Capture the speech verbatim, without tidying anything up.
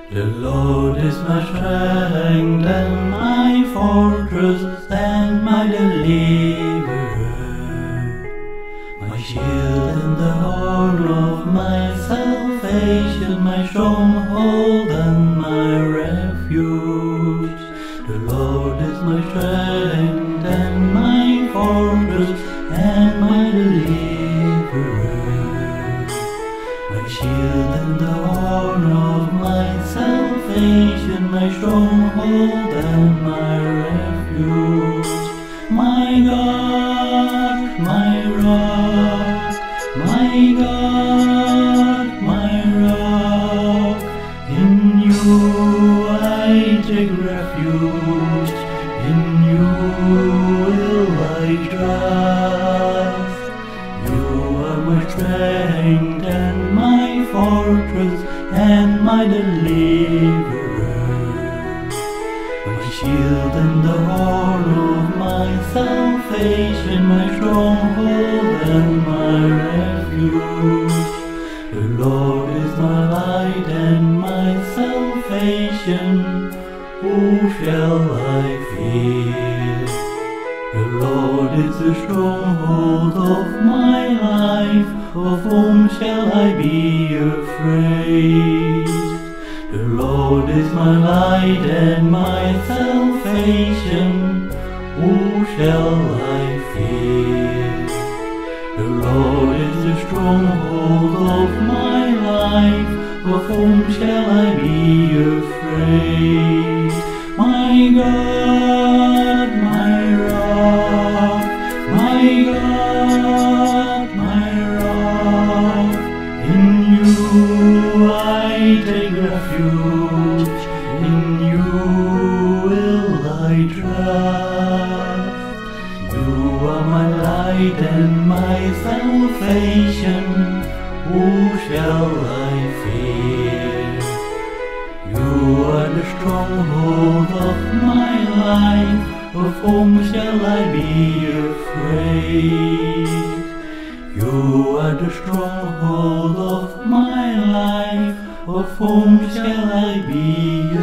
The Lord is my strength and my fortress and my deliverer, my shield and the horn of my salvation, my stronghold and my refuge. The Lord is my strength and my fortress and my deliverer, my shield and the horn of my salvation, my stronghold and my refuge. My God, my rock, my God, my rock, in you I take refuge, in you will I trust. You are my strength and my fortress and my deliverer, my shield and the horn of my salvation, my stronghold and my refuge. The Lord is my light and my salvation, who shall I fear? The Lord is the stronghold of my life, of whom shall I be afraid? The Lord is my light and my salvation, who shall I fear? The Lord is the stronghold of my life, of whom shall I be afraid? My God, my rock, my God, my rock, in you I take refuge, in you will I trust. You are my light and my salvation, who shall I fear? You are the stronghold of my life, of whom shall I be afraid? You are the stronghold of my life, of whom shall I be